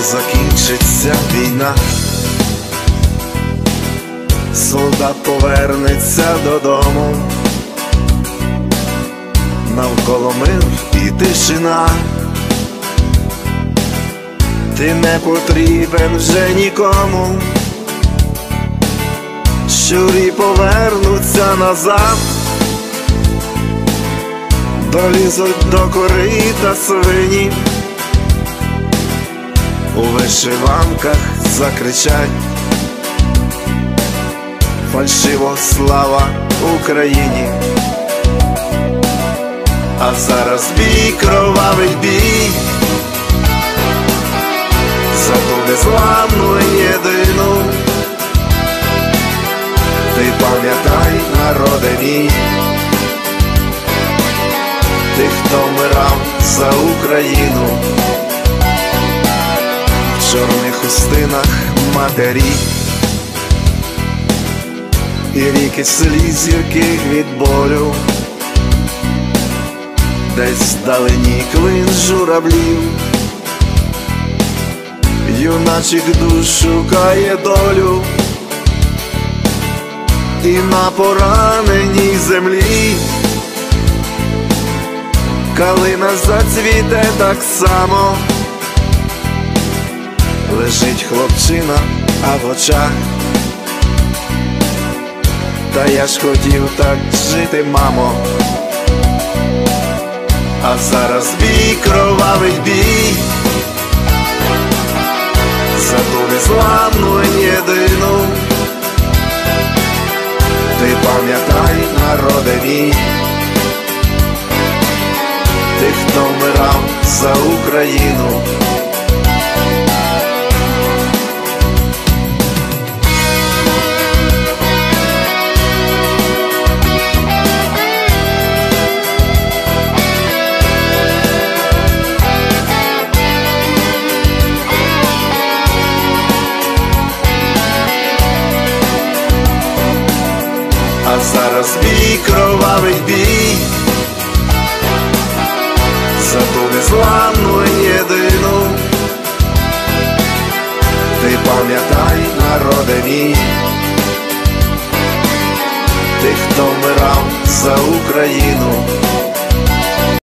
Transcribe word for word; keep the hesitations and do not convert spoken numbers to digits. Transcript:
закінчиться війна, солдат повернеться додому, навколо мир і тишина. Ти не потрібен вже нікому, щурі повернуться назад, долізуть до корита свині, у вишиванках закричать фальшиво слава Україні. А зараз бій, кровавий бій за ту незламну єдину. Ти пам'ятай, народе мій, ти, хто вмирав за Україну, в чорних хустинах матері, і ріки сліз гірких від болю, десь вдалині клин журавлів, юначих душ шукає долю, і на пораненій землі калина зацвіте так само. Лежить хлопчина, а в очах: та я ж хотів так жити, мамо. А зараз бій, кровавий бій за ту незламну єдину. Ти пам'ятай, народе мій, ти, хто вмирав за Україну. А зараз бій, кровавий бій за ту незламну єдину. Ти пам'ятай, народе мій, ти, хто вмирав за Україну.